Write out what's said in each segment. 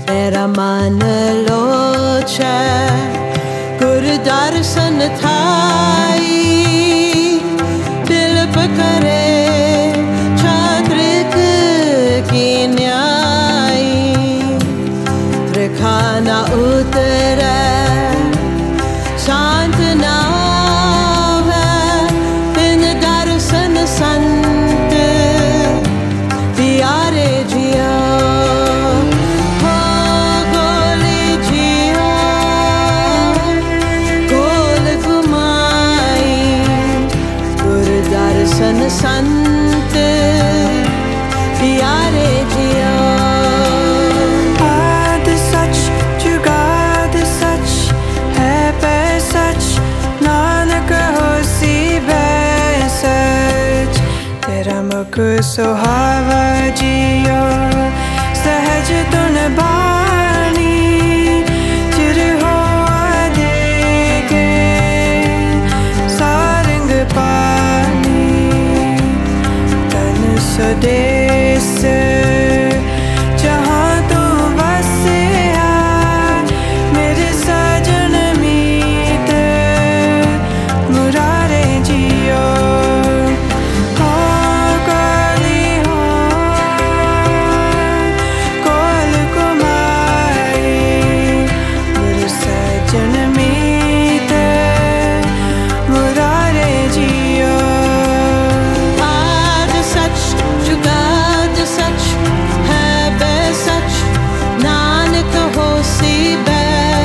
मेरा मान लोचै गुर दर्शन थाई दिल पकड़े छात्रिक की न्याय त्रिखाना उतरे शांत नाव बिन दर्शन संत दियारे जिया हो गोली जिया गोल घुमाई गुर दर्शन संत दियारे जिया आद सच जुगाद सच है पे सच नानक होसी बे सच तेरा मुख सुहावा जियो सहज तुन बानी चिर हो देगे सारंग पानी तन स्वदेश जहाँ तू बसे मेरे सजन मीत मुरारे जियो हो काली हो कोल कुमारी मेरे सजन मीत मुरारे जियो आज सच जुगाद सच है बे सच नानक होसी बे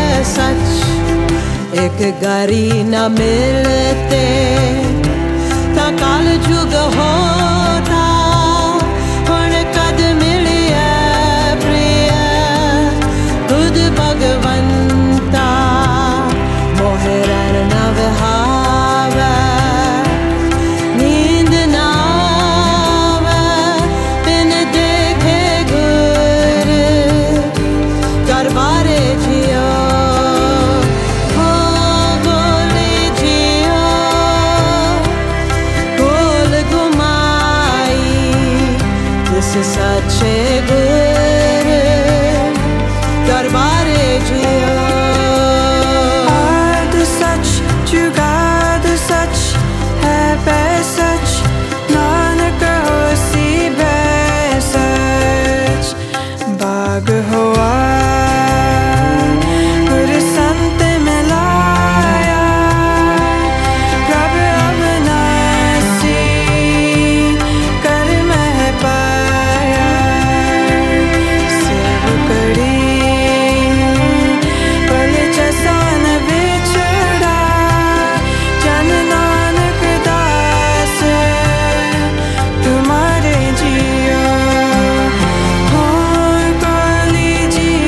सच एक गारी न मिलते ता काल जुग होता हुण कद मिलिया प्रिय बुध भगवंता मोहरन न विहावे नींद नावे बिन देखे गुर दरबारे जियो हो गोली जियो गोल घुमाई जिस सच्चे गुर दरबारे जियो आद सच जुगाद सच है पे सच नानक होसी बे सच बाग हुआ गुर संत मिलाया प्रभ अविनाशी कर मह पाया सेवकड़ी पल चसान बिछड़ा जन नानक दास तुम्हारे जियो हो काली जियो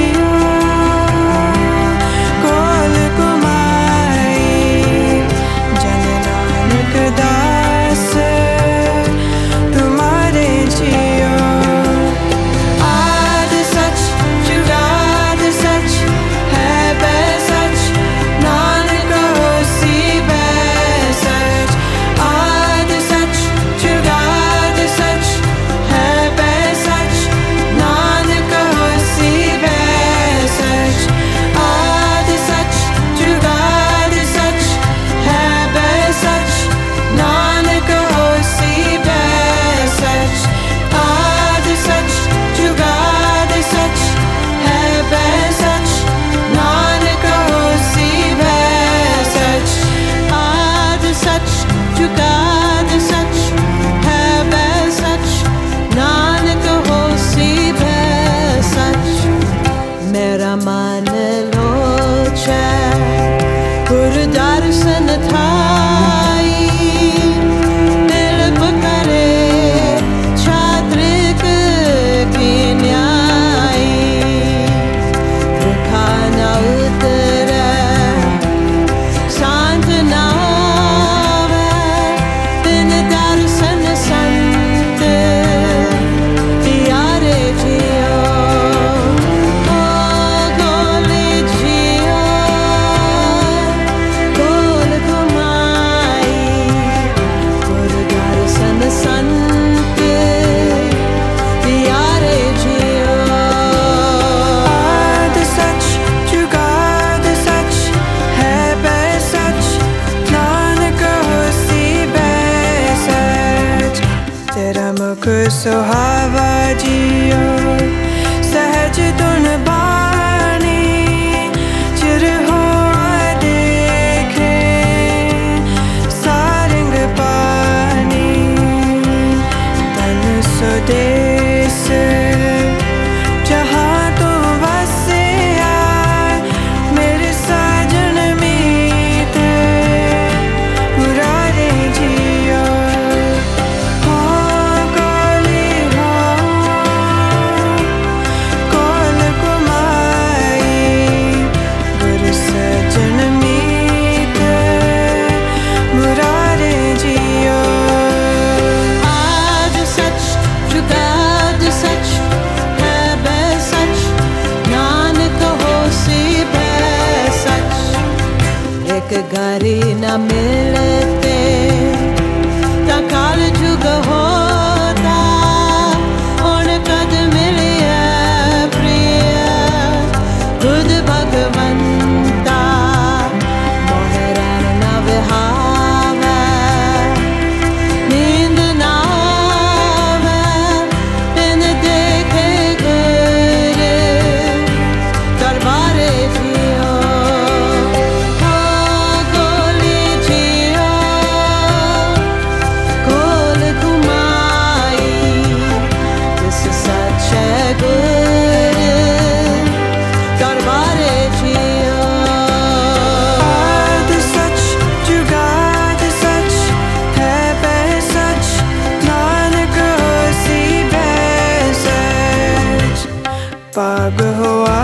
गारी न मिलते ता काल जुग होता हुण कद मिलिया प्रिय खुद भगवंता मोहे रैन न विहावे नींद ना आवे बिन देखे गुर दरबारे जियो गोली जियो गोल घुमाई जिस सच्चे गुर दरबारे जियो आद सच जुगाद सच है वह सच नानक होसी वह सच पाग हुआ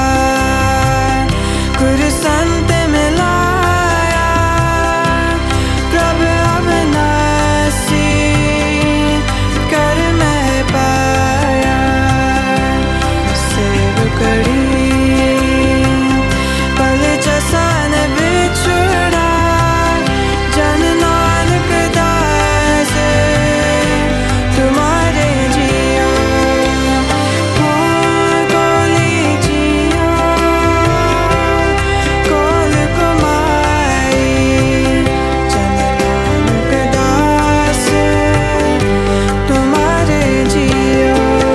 गुरु संत मिलाया प्रभ अविनाशी कर मैं पाया सेवकड़ी पल जसान बिछुड़ा जन नानक दास तुम्हारे जियो गोली जियो गोल कुमाई जन नानक दास तुम्हारे जियो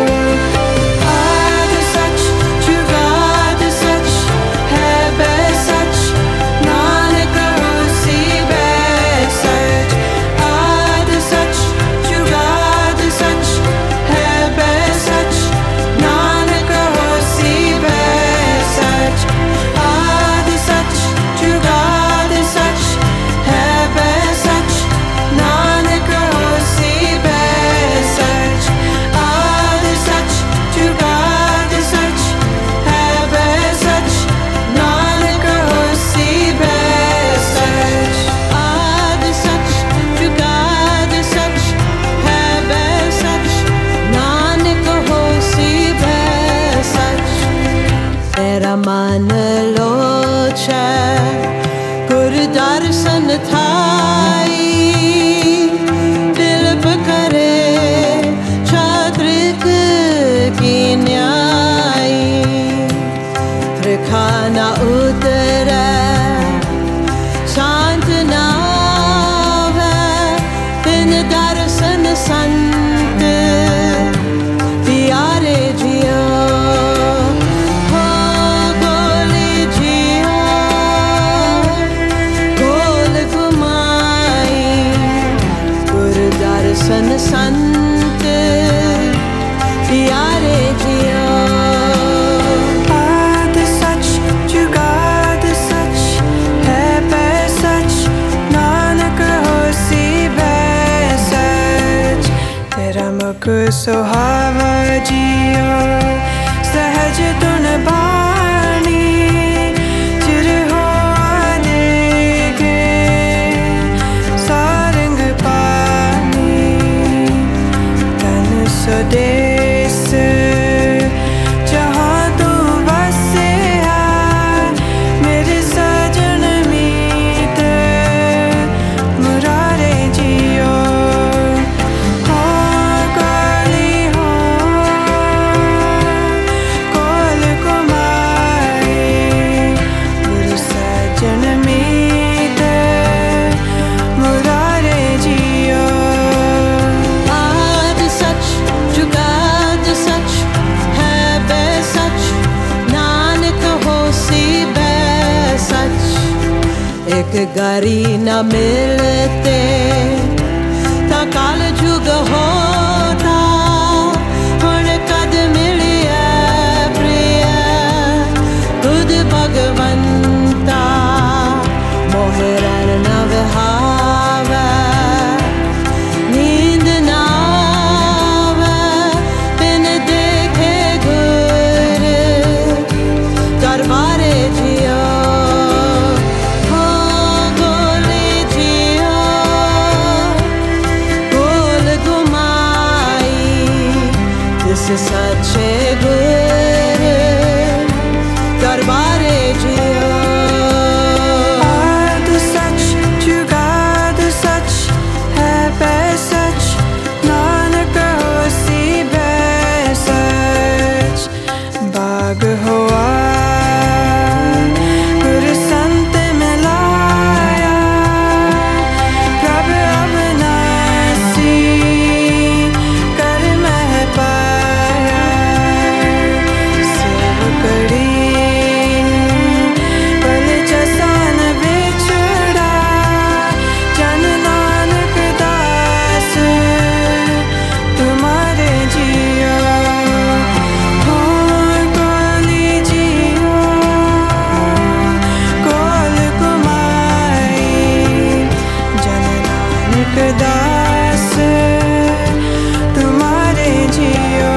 आद सच जुगाद सच है वह सच नानक होसी वह सच आद सच जुगाद सच है वह सच नानक होसी वह सच आद सच जुगाद सच है वह सच नानक होसी वह सच आद सच जुगाद सच है वह सच नानक होसी वह सच आद सच जुगाद सच है वह सच नानक होसी वह सच तेरा मान लोचै गुर दर्शन थाई दिल करे छात्रिक की न्याई त्रिखाना उतरे शांत नावे बिन दर्शन संत दियारे जियो हो गोली जियो गोल घुमाई गुर दर्शन संत दियारे जियो आद सच जुगाद सच है वह सच नानक होसी वह सच तेरा मुख सुहावा जियो सहज तुन बाणी चिर हो देखे सारंग पानी तन स्वदेश जहाँ तू बसे है मेरे सजन मीत मुरारे जियो हो काली हो कोल कुमाई मेरे सजन मीत मुरारे जियो आद सच जुगाद सच है वह सच नानक होसी वह सच एक गारी न मिलते ता काल जुग होता हुण कद मिलिया प्रिय खुद भगवंता मोहे रैन न विहावे नींद ना आवे बिन देखे गुर दरबारे जियो हो गोली जियो गोल घुमा हुआ गुरु संत मिलाया प्रभ अविनाशी कर मह पाया सेवकड़ी पल जसान बिछड़ा जन नानक दास तुम्हारे जियो हो कोली जियो कोल कुमाई जन नानक दास तुम्हारे जियो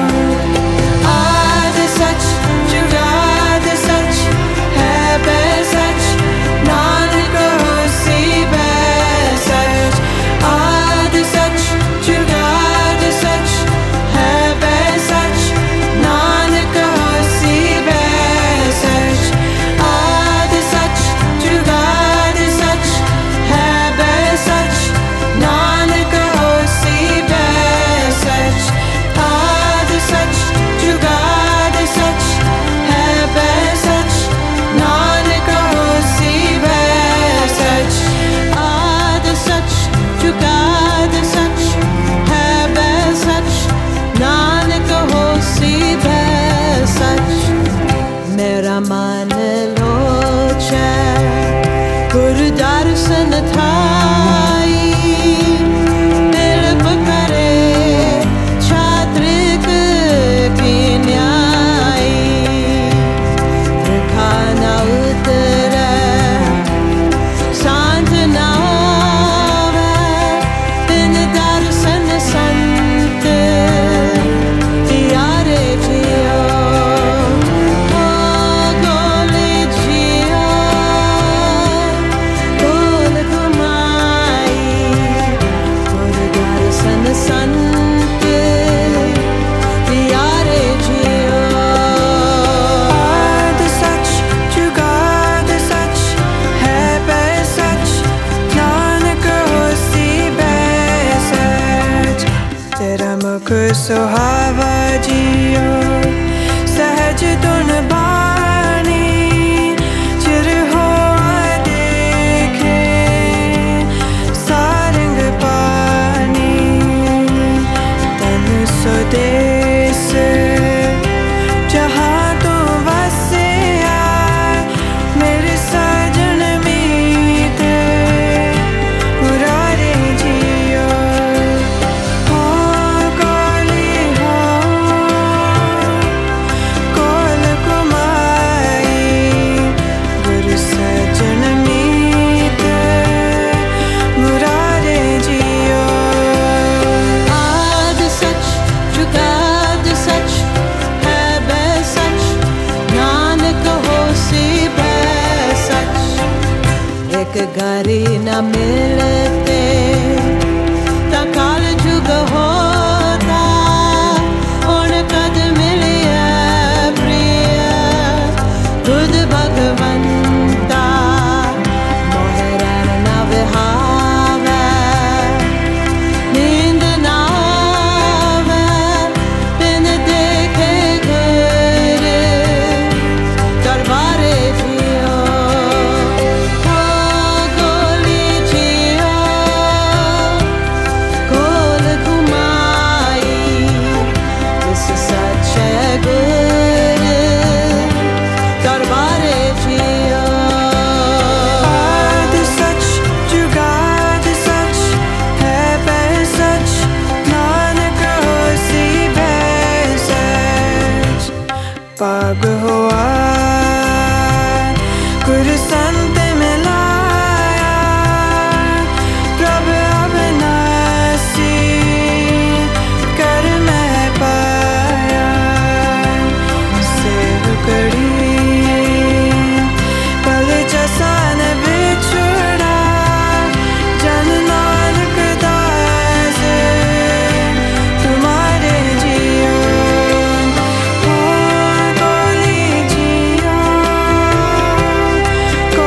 आद सच जुगाद सच है बै सच नानक होसी बै सच आद सच जुगाद सच है बै सच नानक होसी बै सच आद सच जुगाद सच है बै सच नानक होसी बै सच आद सच जुगाद सच है बै सच नानक होसी बै सच आद सच जुगाद सच है बै सच नानक होसी बै सच मेरा मन लोचै गुरु दर्शन थाई निर्भ करे छात्रिक की न्यायी वृथा न उतरै सांझ न आवै बिन दर्शन संत यारे जियो हो गोली जियो गोल घुमाई गुरु दर्शन संत यारे जियो आद सच जुगाद सच है बै सच नानक होसी बै सच तेरा मुख सुहावा जियो सहज धुन बाणी चिर होआ देखे सारंग पानी तन स्वदेश जहाँ तू वसिया मेरे साजन मीत मुरारे जियो हो कोली हो कोल कुमाई गुरु सजन मीत मुरारे जियो आद सच जुगाद सच है बै सच नानक होसी बै सच एक गारी न मिलते ता काल जुग होता उन कद मिलिया प्रिय खुद भगवंता मोहरन न विहावै नींद न आवै बिन देखे घर दरबारे जियो हो गोली जियो गोल घुमाई इस सच्चे गुर दरबारे जियो आद सच जुगाद सच है बै सच नानक होसी बै सच पाग हुआ गुरु संत मिलाया प्रभ अविनाशी कर मह पाया सेवकड़ी पल जसान बिछड़ा जन नानक दास तुम्हारे जियो हो कोली जियो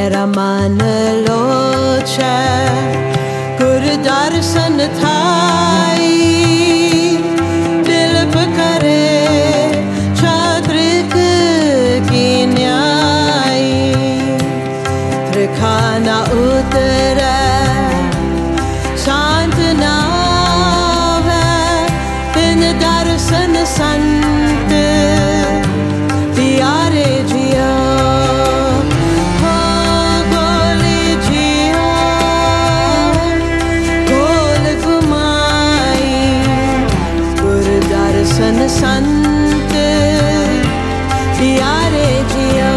मेरा मन लोचै गुर दर्शन थाई दिल पकड़े छात्रिक की न्याय त्रिखाना उतरे शांत नावे बिन दर्शन संत प्यारे जिया हो गोली जिया गोल घुमाई गुर दर्शन संत प्यारे जिया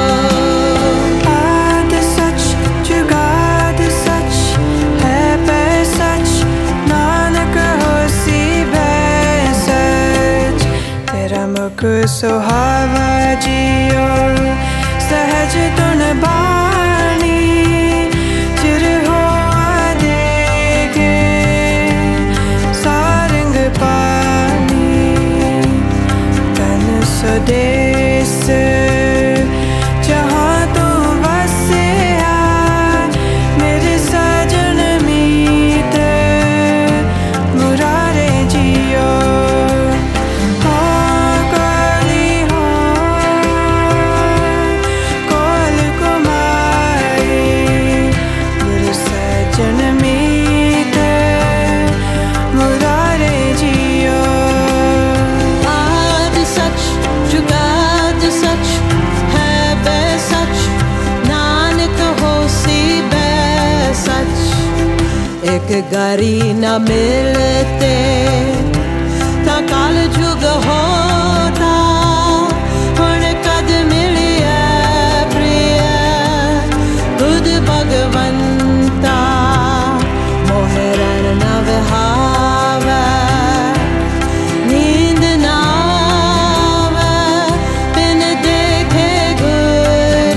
आद सच जुगाद सच है पे सच नानक होसी भै सच तेरा मुख सुहावा जियो सहज तुन बाणी चिर हो देगे सारंग पानी तन स्वदेश जहाँ तू बसिया मेरे सजन मीत मुरारे जियो हो काली हो कोल कुमारी मेरे सजन मीत मुरारे जियो आद सच जुगाद सच है बे सच नानक होसी बे सच एक गरी न मिलते ता काल जुग होता हुण कद मिलिया प्रिय बुध भगवंता मोहरन न विहावे नींद नावे बिन देखे गुर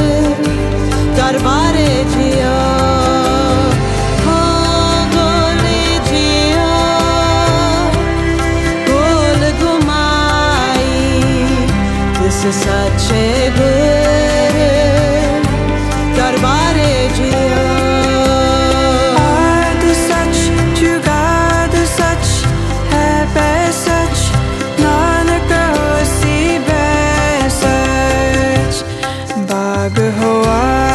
दरबारे जियो हो गोली जियो गोल घुमाई जिस सच्चे गुर दरबारे जियो आद सच जुगाद सच है पे सच नानक होसी भै सच बाग हुआ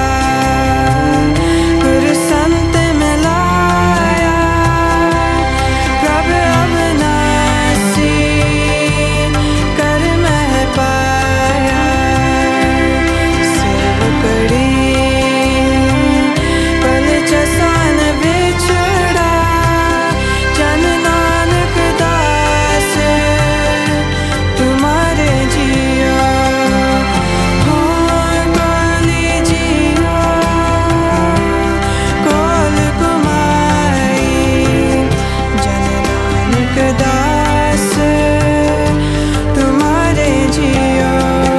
गुर संत मिलाया प्रभ अविनाशी कर मह पाया सेवकड़ी पल चसान बिछड़ा जन नानक दास तुम्हारे जियो हो गोली जियो कोल कुमारी जन नानक दास तुम्हारे जियो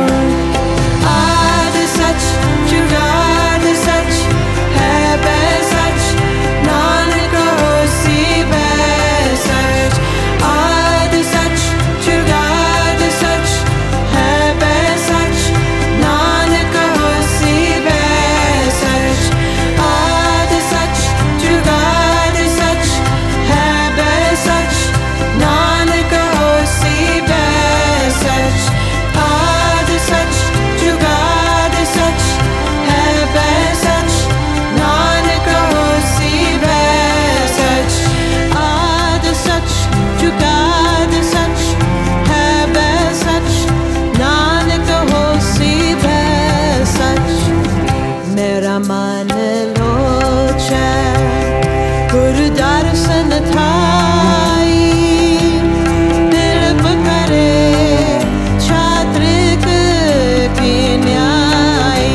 आद सच जुगाद सच है बे सच नानक होसी भै सच आद सच जुगाद सच है बे सच नानक होसी भै सच आद सच जुगाद सच है बे सच नानक होसी भै सच आद सच जुगाद सच है बे सच नानक होसी भै सच आद सच जुगाद सच है बे सच नानक होसी भै सच मेरा मन लोचै गुर दर्शन थाई दिल पकड़े छात्रिक की न्याय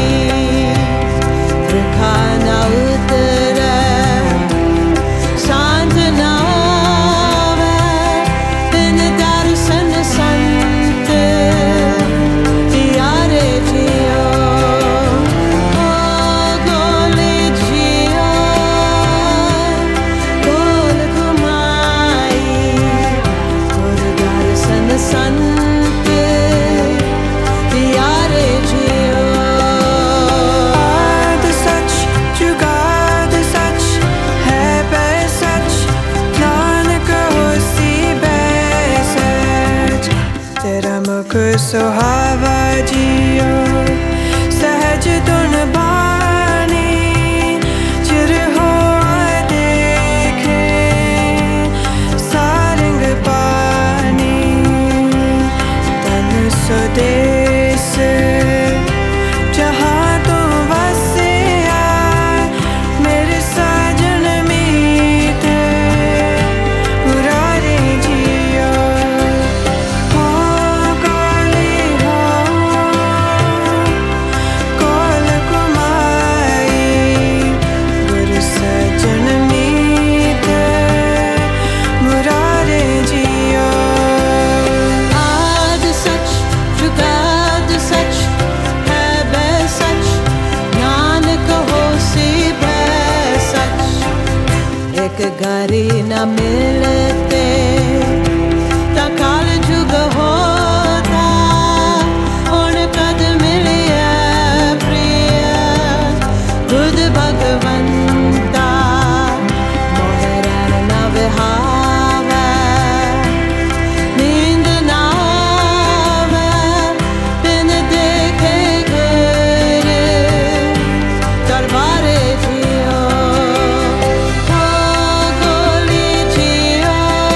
त्रिखाना उतरे शांत नावे बिन दर्शन संत प्यारे जियो हो गोली सुहावा जियो सहज धुन बानी चिर होआ देखे सारंग पानी तन स्वदेश जहाँ तू बसे आए मेरे साजन मीत मुरारे जियो हो काली हो कोल कुमाई गुरु सजन मीत मुरारे जियो आद सच जुगाद सच है बै सच नानक होसी बै सच एक गारी न मिलते ता काल जुग होता हुण कद मिलिया प्रिय बुध भगवंता मोहरन न विहावै नींद नावै बिन देखे गुर दरबारे जियो हो गोली जियो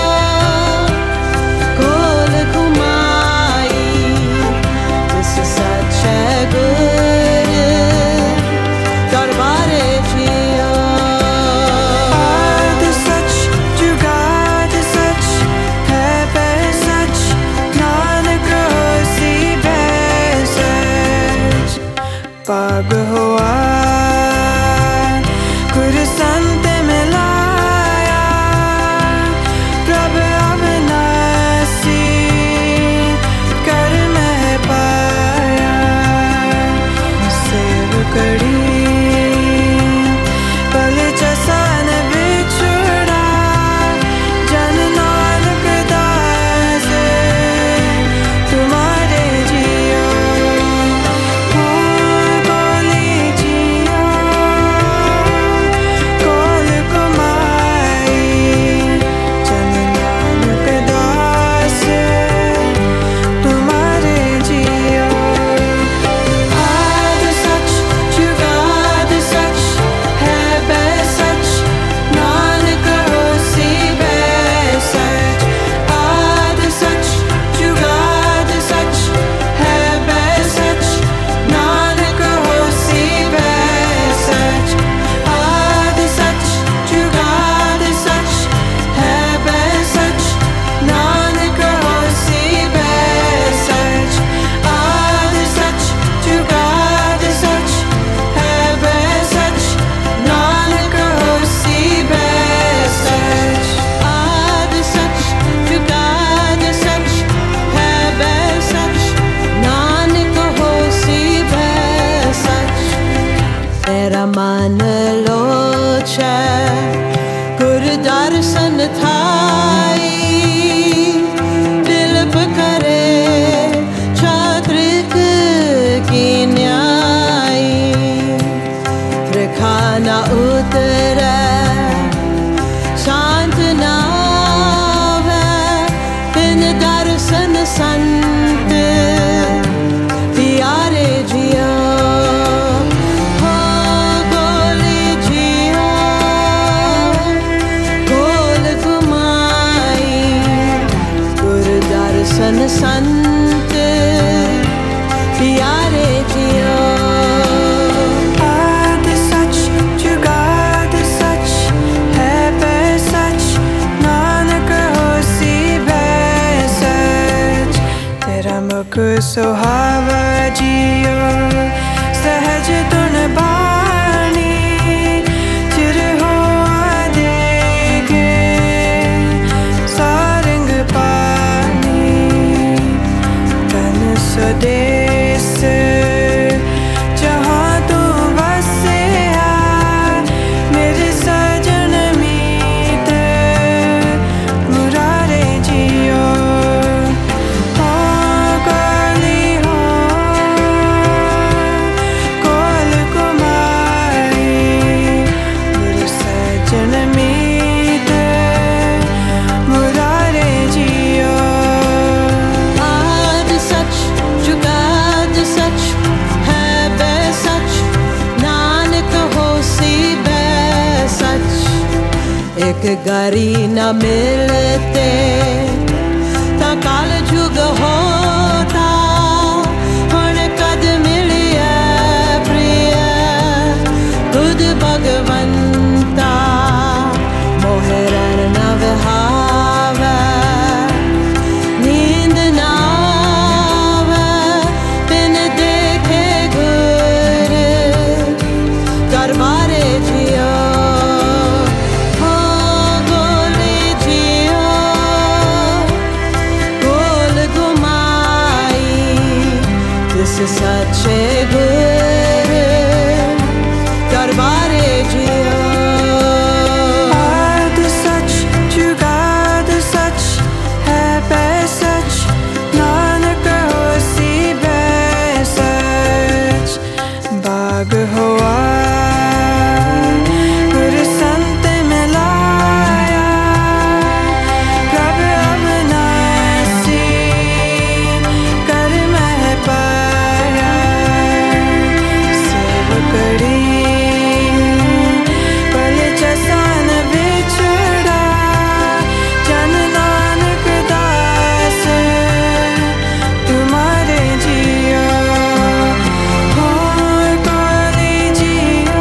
गोल घुमाई जिस सच है गुर दरबारे जियो आद सच जुगाद सच है बै सच नानक होसी बै सच पाग हुआ गुर संत मिलाया प्रभ अविनाशी कर मैं पाया सेवकड़ी पल चसान बिछुड़ा जन नानक दास तुम्हारे जियो हो गोली जियो कोल कुमाई जन नानक दास तुम्हारे जियो आद सच जुगाद सच है बै सच नानक होसी बै सच आद सच जुगाद सच है बै सच नानक होसी बै सच आद सच जुगाद सच है बै सच नानक होसी बै सच आद सच जुगाद सच है बै सच नानक होसी बै सच आद सच जुगाद सच है बै सच नानक होसी बै सच तेरा मन लोचै गुर दर्शन थाई दिल करे छात्रिक की न्याई त्रिखाना उतरै शांत नावै बिन दर्शन संत प्यारे जियो हो गोली जियो गोल घुमाई गुर दर्शन संत प्यारे जियो आद सच जुगाद सच है बै सच नानक होसी बै सच तेरा मुख सुहावा जियो सहज धुन बानी चिर होआ देखे सारंग पानी तन स्वदेश जहाँ तू बसे आए मेरे साजन मीत मुरारे जियो हो काली एक गारी न मिलते ता काल जुग होता हुण कद मिलिया प्रिय खुद भगवंता मोहरन न विहावे नींद न आवे बिन देखे गुर दरबारे जियो सच्चे गुर दरबारे जियो आद सच जुगाद सच है पे सच नानक होसी बे सच बाग हुआ गुर संत मिलाया प्रभ अब नासी कर मह पाया पल चसान बिछड़ा जन नानक दास तुम्हारे जियो हो कोली जियो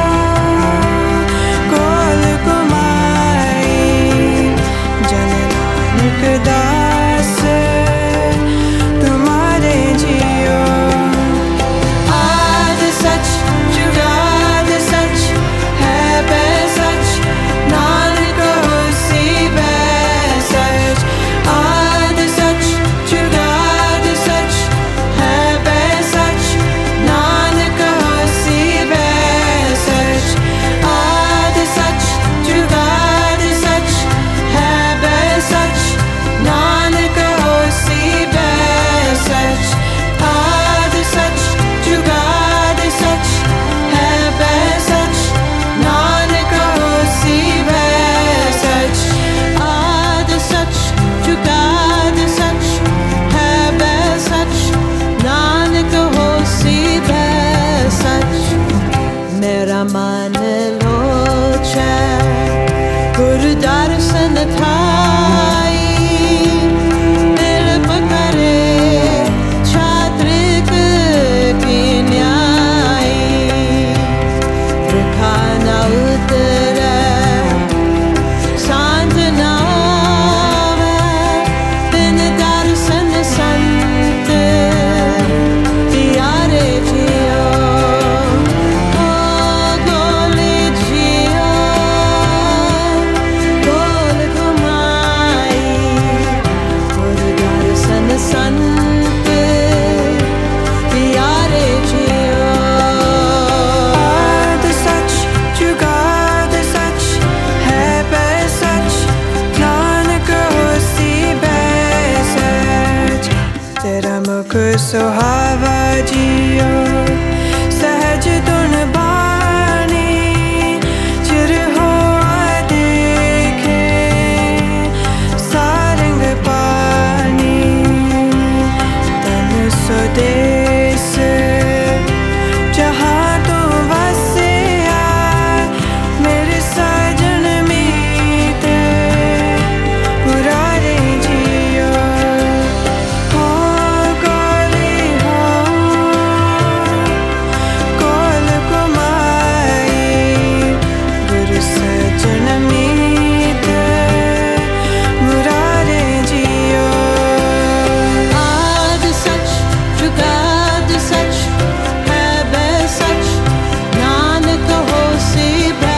कोल कुमाई जन नानक दास तुम्हारे जियो आद सच जुगाद सच है बे सच नानक होसी बे सच आद सच जुगाद सच है बे सच नानक होसी बे सच आद सच जुगाद सच है बे सच नानक होसी बे सच आद सच जुगाद सच है बे सच नानक होसी बे सच आद सच जुगाद सच है बे सच नानक होसी बे सच मेरा मन लोचै गुरु दर्शन थाई दिल पकड़े छात्रिक की न्यायी वृथा न उतरे सांझ न आवे बिन दर्शन संत प्यारे जियो ओ गोली जियो गोल घुमाई गुरु दर्शन संत प्यारे जियो आद सच जुगाद सच है बे सच नानक होसी बे सच तेरा मुख सुहावा जियो सहज धुन बानी चिर होआ देखे सारंग पानी तन स्वदेश जहाँ तू वसिया मेरे साजन मीत मुरारे जियो हो कोली हो कोल कुमाई गुरु सजन मीत मुरारे जियो आद सच जुगाद सच है बे सच नानक होसी बे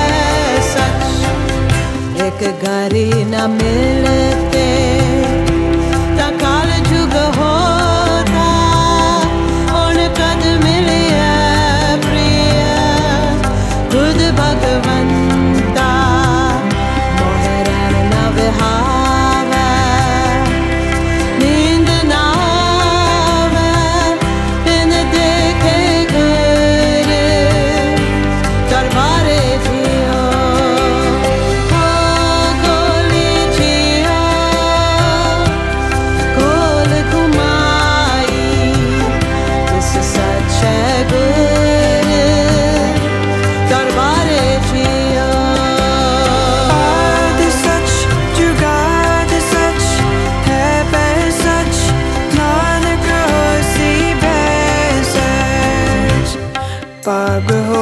सच एक गारी न मिलते ता काल जुग होता हुण कद मिलिया प्रिय खुद भगवंता मोहरन न विहावे नींद न आवे बिन देखे गुर दरबारे जियो हो गोली जियो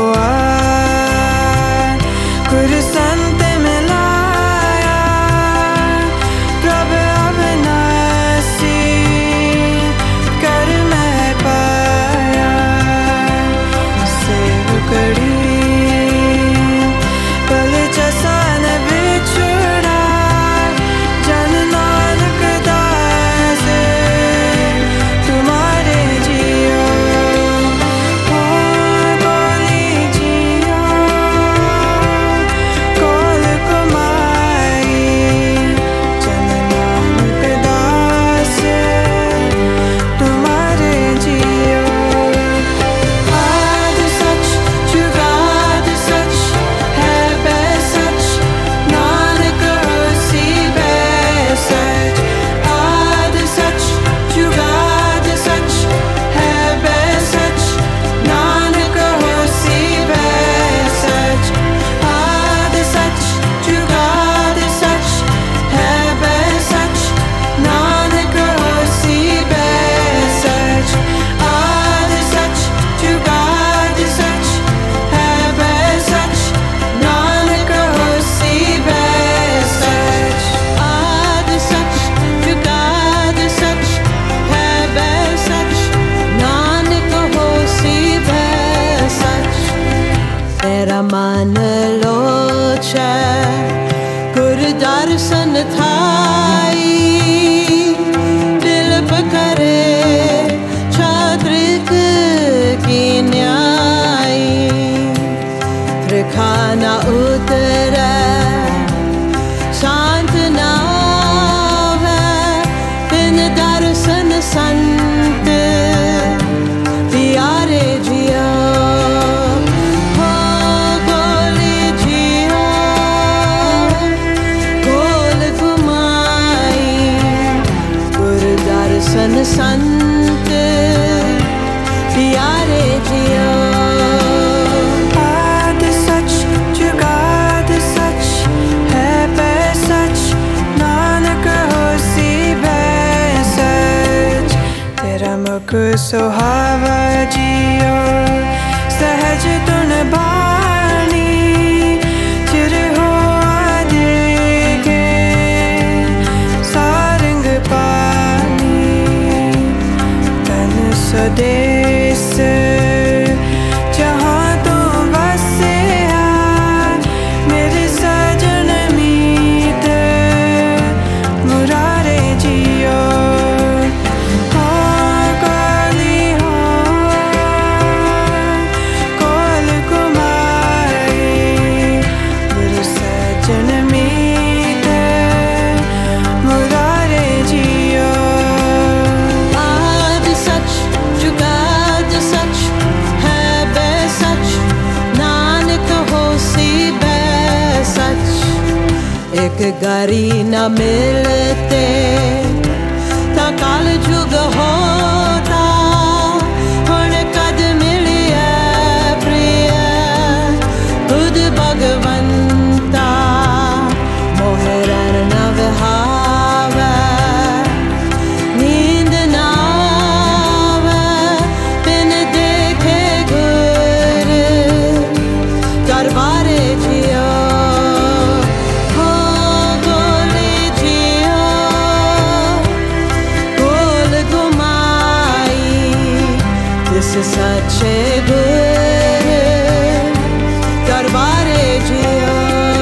हुआ गुरु संत मिलाया प्रभ अविनाशी कर मैं पाया सेवकड़ी पल जसान बिछड़ा जन नानक दास तुम्हारे जियो बोली जियो कोल कुमाई जन नानक दास तुम्हारे जियो आद सच जुगाद सच है बै सच नानक होसी बै सच आद सच जुगाद सच है बै सच नानक होसी बै सच आद सच जुगाद सच है बै सच नानक होसी बै सच आद सच जुगाद सच है बै सच नानक होसी बै सच आद सच जुगाद सच है बै सच नानक होसी बै सच तेरा मन लोचै गुरु दर्शन थाई दिल पकड़े छात्रिक की न्याय त्रिखाना उतरै शांत नावै बिन दर्शन संत प्यारे जियो हो गोली जियो गोल घुमाई गुरु दर्शन संत प्यारे जियो आद सच जुगाद सच है बै सच नानक होसी बै सच तेरा मुख सुहावा जियो सहज तुन बानी चिर हुआ देखे सारंग पानी तन स्वदेश जहाँ तू बसे मेरे सजन मीत मुरारे जियो काली हो कोल कुमारी गुरु सजन मीत मुरारे जियो आद सच जुगाद सच है बै सच नानक होसी बै सच एक गारी न मिलते ता काल जुग होता हुण कद मिलिया प्रिय खुद भगवंता मोहरन न विहावै नींद नावै बिन देखे गुर दरबारे जियो हो गोली जियो गोल घुमाई तिस सच्चे गुर दरबारे जियो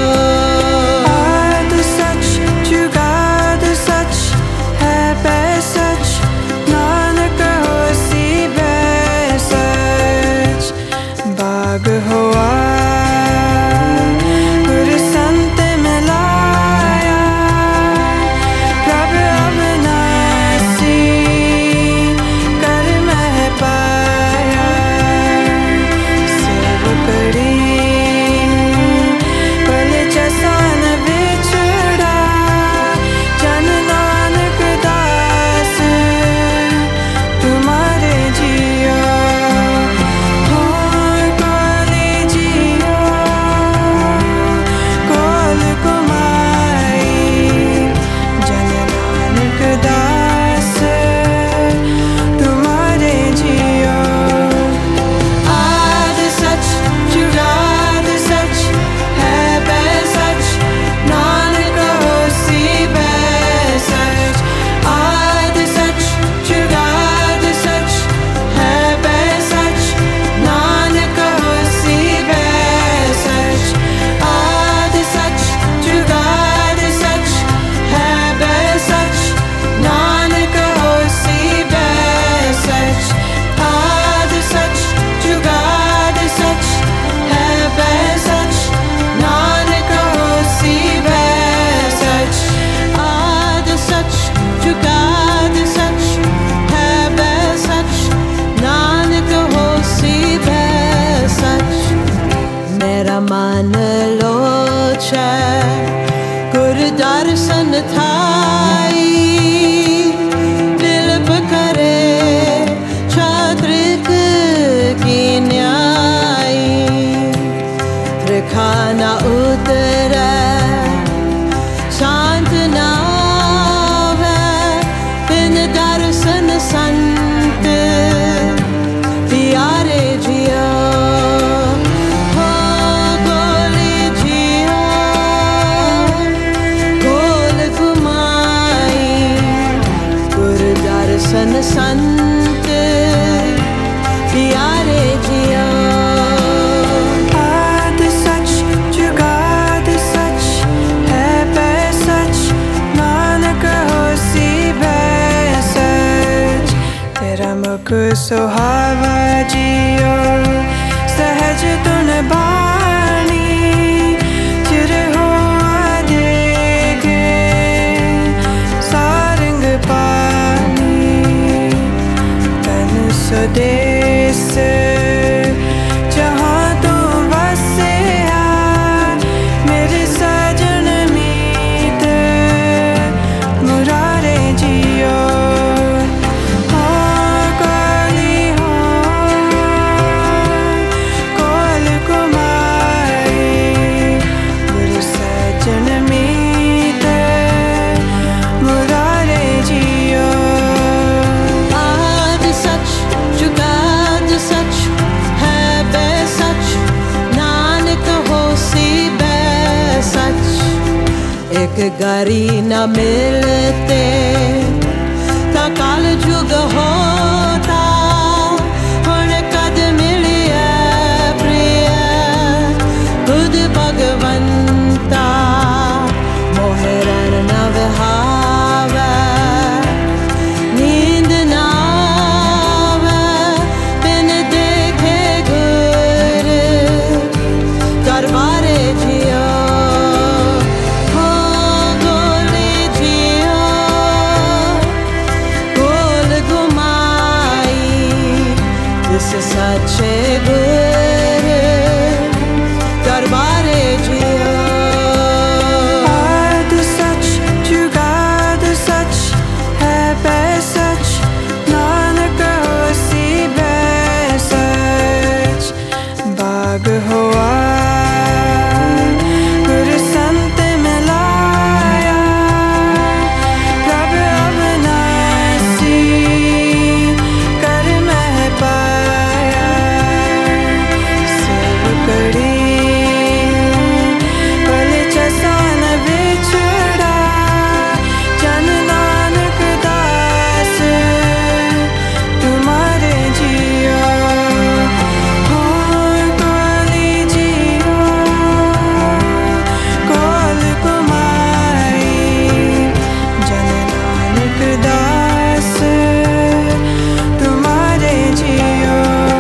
आद सच जुगाद सच है बै सच नानक होसी बै सच बाग हुआ गुरु संत मिलाया प्रभ अविनाशी कर मैं पाया सेवकड़ी पल जसान बिछड़ा जन नानक दास तुम्हारे जियो हो काली जियो मन लोचै गुर दर्शन थाई दिल पकड़े छात्रिक की न्याय त्रिखाना उतरे शांत नावे बिन दर्शन संत प्यारे जिया हो गोली जिया गोल घुमाई गुर दर्शन संत प्यारे जिया आद सच जुगाद सच है पे सच नानक होसी बे सच तेरा मुख सुहावा जियो सहज तुन बानी चिर हुआ देखे सारंग पानी तन स्वदेश जहाँ तू बसे मेरे सजन मीत मुरारे जियो कोल कुमारी मेरे सजन मीत मुरारे जियो आद सच जुगाद सच है बे सच नानक होसी बे सच एक गरी न मिलते ता काल जुग होता हुण कद मिलिए प्रिय खुद भगवंता मोहरन न विहावे नींद नावे बिन देखे गुर दरबारे जियो हो गोली जियो गोल घुमाई जिस सच्चे गुर दरबारे जियो आद सच जुगाद सच है पे सच नानक होसी बे सच बाग हुआ गुर संत मिलाया प्रभ अविनाशी कर मह पाया सेवकड़ी पल चसान बिछड़ा जन नानक दास तुम्हारे जियो हो गोली जियो गोल कुमारी जन नानक दास तुम्हारे जियो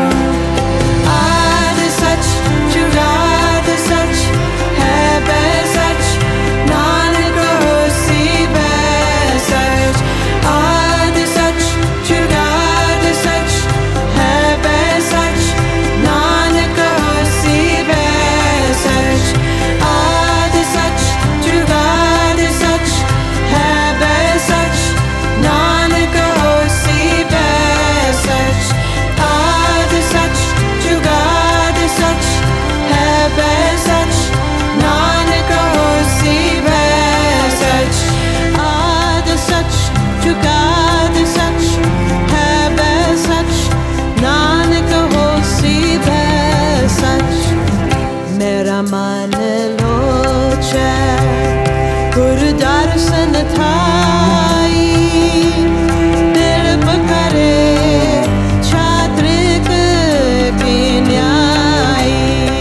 आद सच जुगाद सच है बे सच नानक होसी बे सच आद सच जुगाद सच है बे सच नानक होसी बे सच आद सच जुगाद सच है बे सच नानक होसी बे सच आद सच जुगाद सच है बे सच नानक होसी बे सच आद सच जुगाद सच है बे सच नानक होसी बे सच मेरा मन लोचै गुर दर्शन थाई दिल पकड़े छात्रिक की न्याय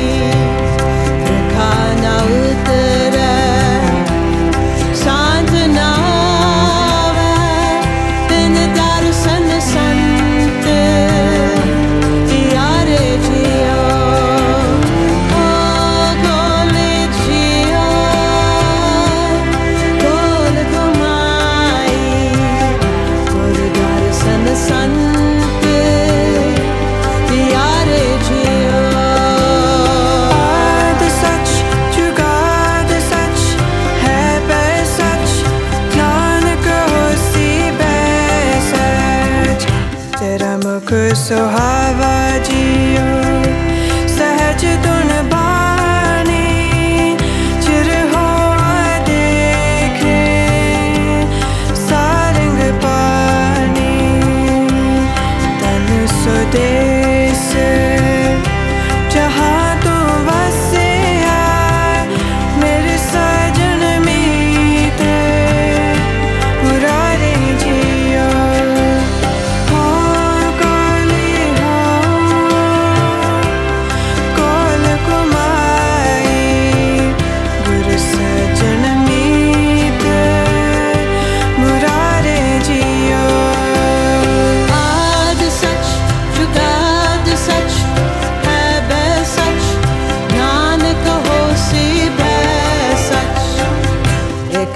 खाना उतरे शांत नावे बिन दर्शन संत प्यारे जियो हो गोली जियो गोल घुमा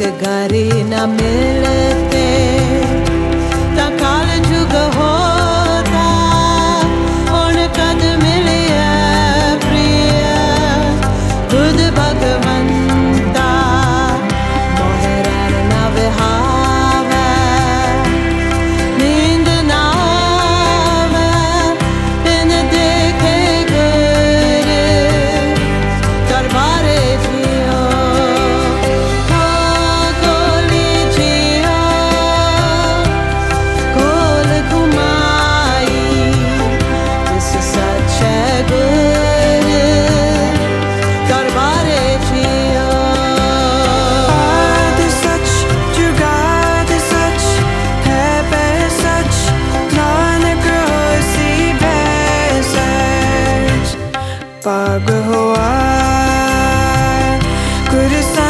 गारी न मिलते ता काल जुग होता हुण कद मिलिया प्रिय खुद भगवंता मोहरार न विहावे नींद ना आवे बिन देखे गुर दरबारे जियो गोली जियो गोल घुमाई जिस सच है गुर दरबारे जियो आद सच जुगाद सच है बे सच नानक होसी बे सच पाग हुआ गुर